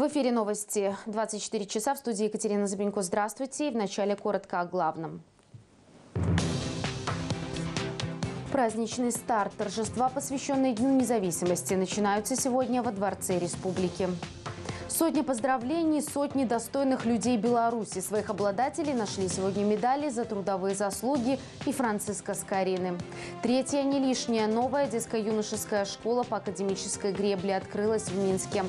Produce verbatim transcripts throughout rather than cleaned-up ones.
эфире новости двадцать четыре часа. В студии Екатерина Забенько. Здравствуйте. И вначале коротко о главном. Праздничный старт. Торжества, посвященные Дню независимости, начинаются сегодня во Дворце Республики. Сотни поздравлений, сотни достойных людей Беларуси. Своих обладателей нашли сегодня медали за трудовые заслуги и Франциско Скорины. Третья не лишняя. Новая детско-юношеская школа по академической гребле открылась в Минске.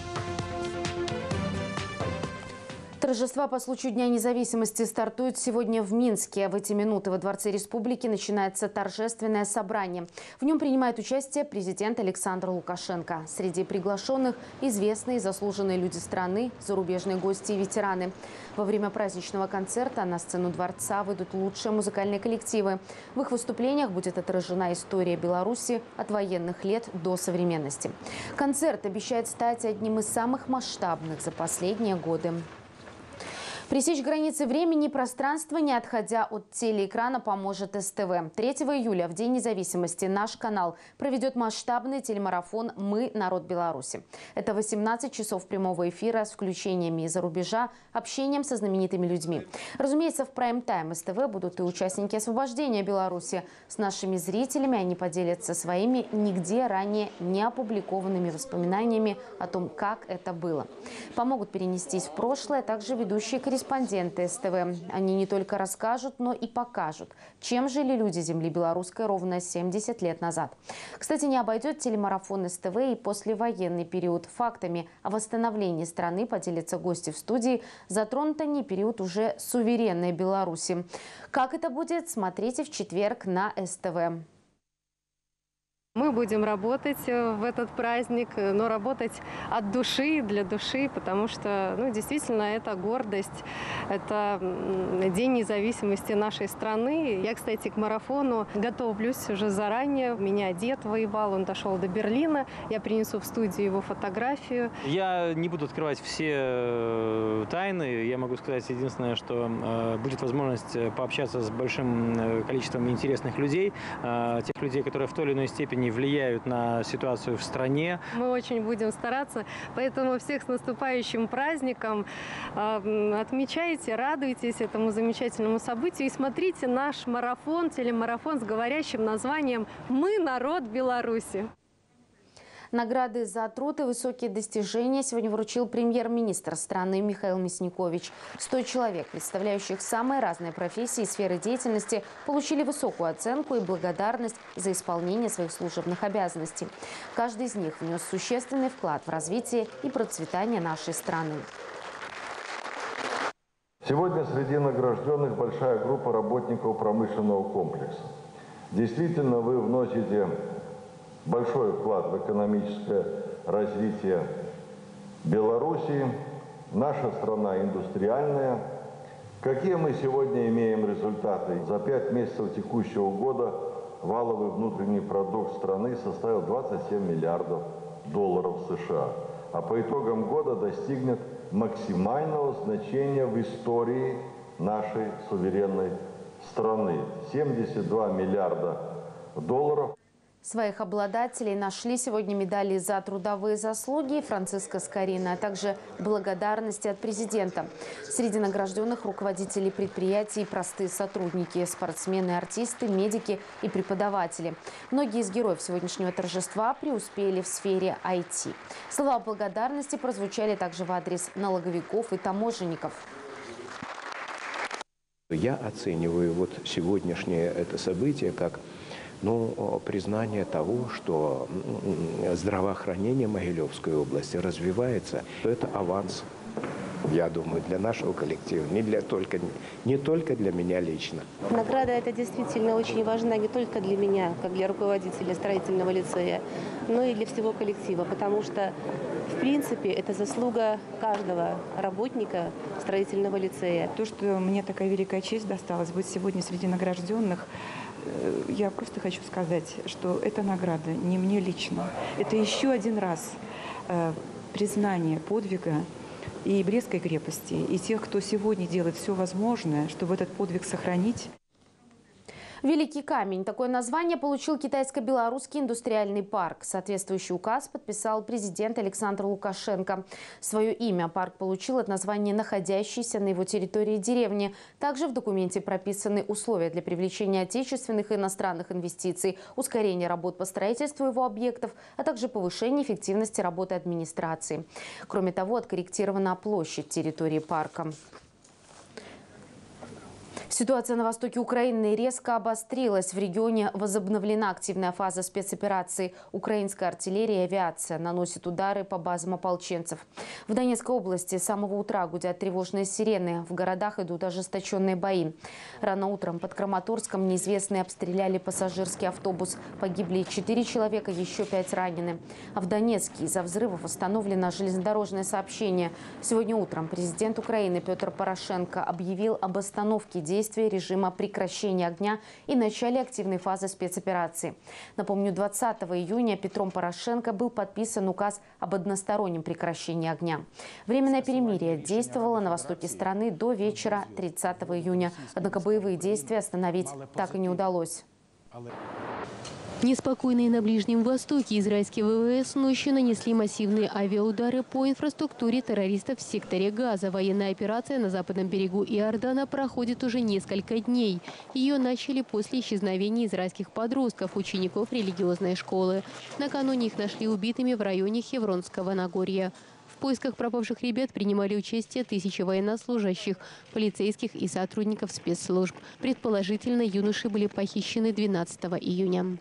Торжества по случаю Дня независимости стартуют сегодня в Минске. В эти минуты во Дворце Республики начинается торжественное собрание. В нем принимает участие президент Александр Лукашенко. Среди приглашенных известные и заслуженные люди страны, зарубежные гости и ветераны. Во время праздничного концерта на сцену Дворца выйдут лучшие музыкальные коллективы. В их выступлениях будет отражена история Беларуси от военных лет до современности. Концерт обещает стать одним из самых масштабных за последние годы. Пресечь границы времени и пространства, не отходя от телеэкрана, поможет эс тэ вэ. третьего июля, в День независимости, наш канал проведет масштабный телемарафон «Мы – народ Беларуси». Это восемнадцать часов прямого эфира с включениями из-за рубежа, общением со знаменитыми людьми. Разумеется, в прайм-тайм эс тэ вэ будут и участники освобождения Беларуси. С нашими зрителями они поделятся своими нигде ранее не опубликованными воспоминаниями о том, как это было. Помогут перенестись в прошлое также ведущие корреспонденты. Корреспонденты эс тэ вэ. Они не только расскажут, но и покажут, чем жили люди земли белорусской ровно семьдесят лет назад. Кстати, не обойдет телемарафон эс тэ вэ и послевоенный период. Фактами о восстановлении страны поделятся гости в студии. Затронут они период уже суверенной Беларуси. Как это будет, смотрите в четверг на эс тэ вэ. Мы будем работать в этот праздник, но работать от души, для души, потому что, ну, действительно, это гордость, это День независимости нашей страны. Я, кстати, к марафону готовлюсь уже заранее. У меня дед воевал, он дошел до Берлина. Я принесу в студию его фотографию. Я не буду открывать все тайны. Я могу сказать единственное, что будет возможность пообщаться с большим количеством интересных людей, тех людей, которые в той или иной степени влияют на ситуацию в стране. Мы очень будем стараться, поэтому всех с наступающим праздником. Отмечайте, радуйтесь этому замечательному событию и смотрите наш марафон, телемарафон с говорящим названием «Мы – народ Беларуси». Награды за труд и высокие достижения сегодня вручил премьер-министр страны Михаил Мясникович. сто человек, представляющих самые разные профессии и сферы деятельности, получили высокую оценку и благодарность за исполнение своих служебных обязанностей. Каждый из них внес существенный вклад в развитие и процветание нашей страны. Сегодня среди награжденных большая группа работников промышленного комплекса. Действительно, вы вносите большой вклад в экономическое развитие Беларуси. Наша страна индустриальная. Какие мы сегодня имеем результаты? За пять месяцев текущего года валовый внутренний продукт страны составил двадцать семь миллиардов долларов США, а по итогам года достигнет максимального значения в истории нашей суверенной страны – семьдесят два миллиарда долларов. Своих обладателей нашли сегодня медали за трудовые заслуги Франциско Скорина, а также благодарности от президента. Среди награжденных руководители предприятий, простые сотрудники, спортсмены, артисты, медики и преподаватели. Многие из героев сегодняшнего торжества преуспели в сфере ай ти. Слова благодарности прозвучали также в адрес налоговиков и таможенников. Я оцениваю вот сегодняшнее это событие как Ну, признание того, что здравоохранение Могилевской области развивается, это аванс, я думаю, для нашего коллектива, не, для только, не только для меня лично. Награда эта действительно очень важна не только для меня, как для руководителя строительного лицея, но и для всего коллектива, потому что, в принципе, это заслуга каждого работника строительного лицея. То, что мне такая великая честь досталась быть сегодня среди награжденных, я просто хочу сказать, что эта награда не мне лично. Это еще один раз э, признание подвига и Брестской крепости, и тех, кто сегодня делает все возможное, чтобы этот подвиг сохранить. Великий камень. Такое название получил китайско-белорусский индустриальный парк. Соответствующий указ подписал президент Александр Лукашенко. Свое имя парк получил от названия находящейся на его территории деревни. Также в документе прописаны условия для привлечения отечественных и иностранных инвестиций, ускорения работ по строительству его объектов, а также повышения эффективности работы администрации. Кроме того, откорректирована площадь территории парка. Ситуация на востоке Украины резко обострилась. В регионе возобновлена активная фаза спецоперации. Украинская артиллерия и авиация наносят удары по базам ополченцев. В Донецкой области с самого утра гудят тревожные сирены. В городах идут ожесточенные бои. Рано утром под Краматорском неизвестные обстреляли пассажирский автобус. Погибли четыре человека, еще пять ранены. А в Донецке из-за взрывов остановлено железнодорожное сообщение. Сегодня утром президент Украины Петр Порошенко объявил об остановке действий режима прекращения огня и начале активной фазы спецоперации. Напомню, двадцатого июня Петром Порошенко был подписан указ об одностороннем прекращении огня. Временное перемирие действовало на востоке страны до вечера тридцатого июня. Однако боевые действия остановить так и не удалось. Неспокойные на Ближнем Востоке израильские ВВС ночью нанесли массивные авиаудары по инфраструктуре террористов в секторе Газа. Военная операция на западном берегу Иордана проходит уже несколько дней. Ее начали после исчезновения израильских подростков, учеников религиозной школы. Накануне их нашли убитыми в районе Хевронского Нагорья. В поисках пропавших ребят принимали участие тысячи военнослужащих, полицейских и сотрудников спецслужб. Предположительно, юноши были похищены двенадцатого июня.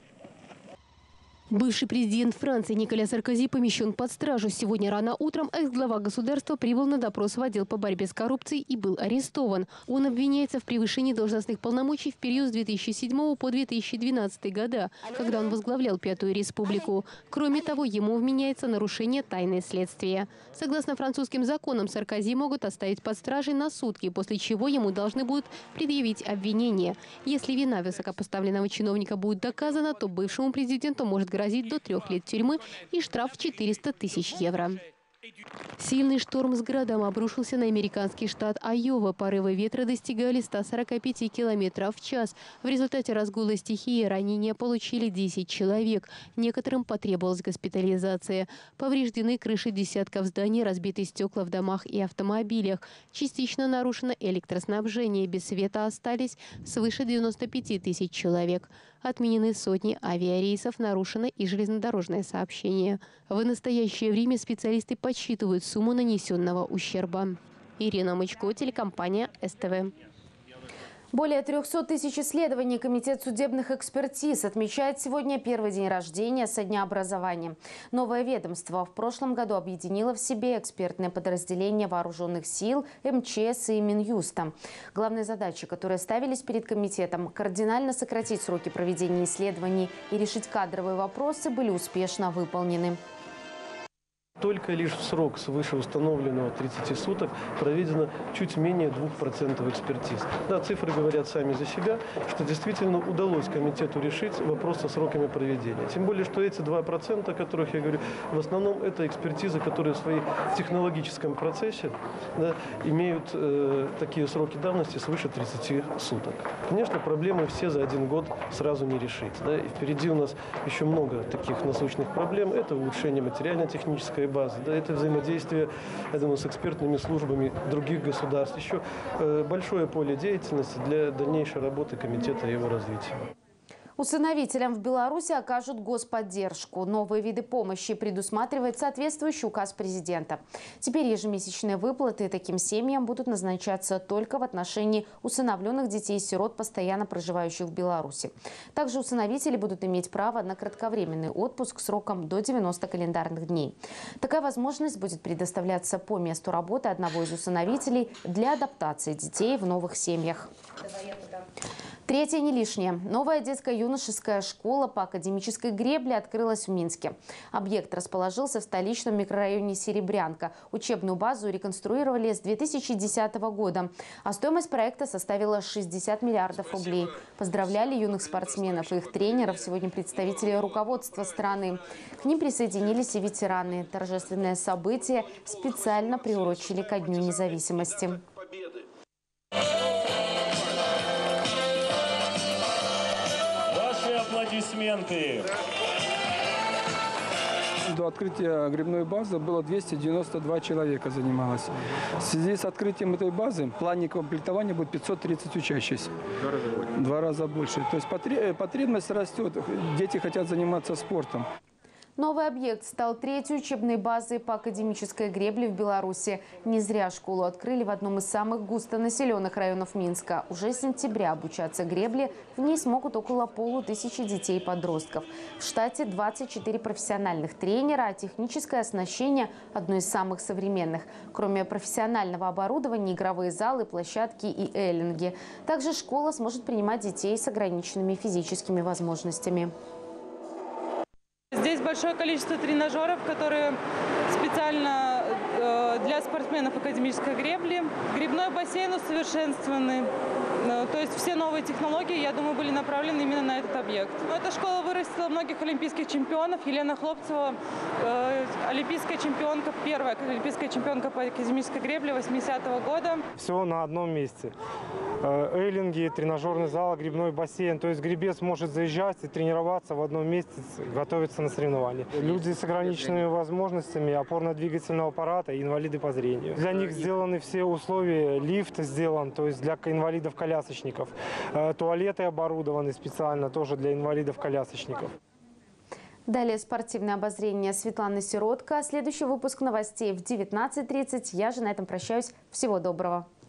Бывший президент Франции Николя Саркози помещен под стражу. Сегодня рано утром экс-глава государства прибыл на допрос в отдел по борьбе с коррупцией и был арестован. Он обвиняется в превышении должностных полномочий в период с две тысячи седьмого по две тысячи двенадцатый года, когда он возглавлял Пятую Республику. Кроме того, ему вменяется нарушение тайны следствия. Согласно французским законам, Саркози могут оставить под стражей на сутки, после чего ему должны будут предъявить обвинение. Если вина высокопоставленного чиновника будет доказана, то бывшему президенту может грозить грозит до трех лет тюрьмы и штраф в четыреста тысяч евро. Сильный шторм с градом обрушился на американский штат Айова. Порывы ветра достигали ста сорока пяти километров в час. В результате разгула стихии ранения получили десять человек. Некоторым потребовалась госпитализация. Повреждены крыши десятков зданий, разбиты стекла в домах и автомобилях. Частично нарушено электроснабжение. Без света остались свыше девяноста пяти тысяч человек. Отменены сотни авиарейсов, нарушено и железнодорожное сообщение. В настоящее время специалисты подсчитывают сумму нанесенного ущерба. Ирина Мычко, телекомпания СТВ. Более трёхсот тысяч исследований Комитет судебных экспертиз отмечает сегодня первый день рождения со дня образования. Новое ведомство в прошлом году объединило в себе экспертные подразделения вооруженных сил, эм че эс и Минюста. Главные задачи, которые ставились перед комитетом – кардинально сократить сроки проведения исследований и решить кадровые вопросы, были успешно выполнены. Только лишь в срок свыше установленного тридцати суток проведено чуть менее двух процентов экспертиз. Да, цифры говорят сами за себя, что действительно удалось комитету решить вопрос со сроками проведения. Тем более, что эти два процента, о которых я говорю, в основном это экспертизы, которые в своем технологическом процессе, да, имеют э, такие сроки давности свыше тридцати суток. Конечно, проблемы все за один год сразу не решить. Да, и впереди у нас еще много таких насущных проблем. Это улучшение материально-технической базы, да, это взаимодействие, я думаю, с экспертными службами других государств. Еще э, большое поле деятельности для дальнейшей работы комитета и его развития. Усыновителям в Беларуси окажут господдержку. Новые виды помощи предусматривает соответствующий указ президента. Теперь ежемесячные выплаты таким семьям будут назначаться только в отношении усыновленных детей-сирот, постоянно проживающих в Беларуси. Также усыновители будут иметь право на кратковременный отпуск сроком до девяноста календарных дней. Такая возможность будет предоставляться по месту работы одного из усыновителей для адаптации детей в новых семьях. Третье не лишнее. Новая детско-юношеская школа по академической гребле открылась в Минске. Объект расположился в столичном микрорайоне Серебрянка. Учебную базу реконструировали с две тысячи десятого года. А стоимость проекта составила шестьдесят миллиардов рублей. Поздравляли юных спортсменов и их тренеров сегодня представители руководства страны. К ним присоединились и ветераны. Торжественное событие специально приурочили ко Дню независимости. аплодисменты. До открытия грибной базы было двести девяносто два человека занималось. В связи с открытием этой базы в плане комплектования будет пятьсот тридцать учащихся. Два раза больше. Два раза больше. То есть потребность растет, дети хотят заниматься спортом. Новый объект стал третьей учебной базой по академической гребле в Беларуси. Не зря школу открыли в одном из самых густонаселенных районов Минска. Уже с сентября обучаться гребле в ней смогут около полутысячи детей и подростков. В штате двадцать четыре профессиональных тренера, а техническое оснащение одно из самых современных. Кроме профессионального оборудования, игровые залы, площадки и эллинги. Также школа сможет принимать детей с ограниченными физическими возможностями. Здесь большое количество тренажеров, которые специально для спортсменов академической гребли. Гребной бассейн усовершенствованный. То есть все новые технологии, я думаю, были направлены именно на этот объект. Эта школа вырастила многих олимпийских чемпионов. Елена Хлопцева, олимпийская чемпионка, первая олимпийская чемпионка по академической гребле восьмидесятого года. Все на одном месте. Эйлинги, тренажерный зал, гребной бассейн. То есть гребец может заезжать и тренироваться в одном месте, готовиться на соревнования. Люди с ограниченными возможностями опорно-двигательного аппарата и инвалиды по зрению. Для них сделаны все условия, лифт сделан, то есть для инвалидов-колясочников. Туалеты оборудованы специально тоже для инвалидов-колясочников. Далее спортивное обозрение Светланы Сиротко. Следующий выпуск новостей в девятнадцать тридцать. Я же на этом прощаюсь. Всего доброго.